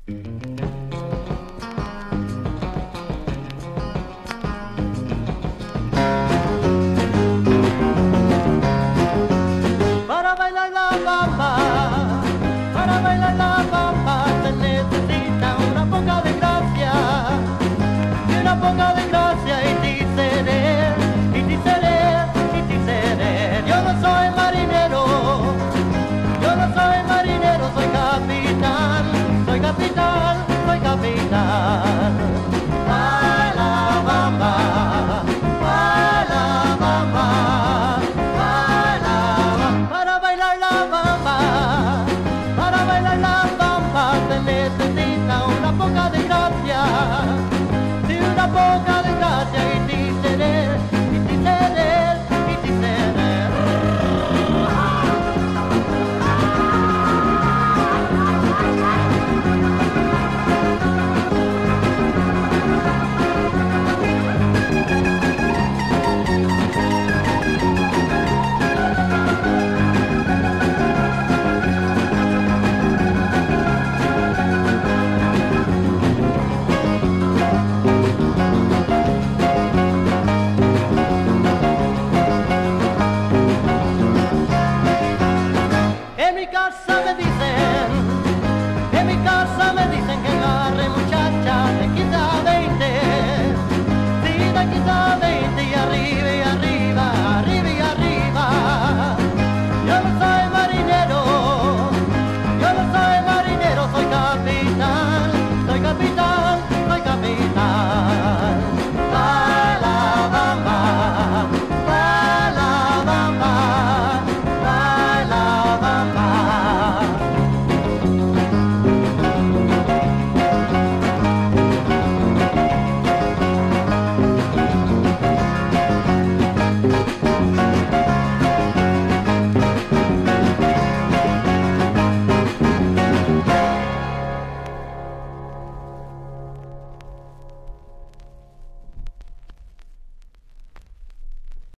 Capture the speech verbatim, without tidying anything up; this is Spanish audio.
Para bailar la bamba, para bailar la bamba se necesita una poca de gracia, y una poca de gracia y ticerer, y ticerer, y ticerer. Yo no soy marinero, yo no soy marinero, soy capitán, soy capitán, soy capitán. Baila bamba, baila bamba, baila bamba. Para bailar la bamba, para bailar la bamba se necesita una poca de gracia, sí, una poca de gracia y ticerer, y ticerer, y ticerer. En mi casa me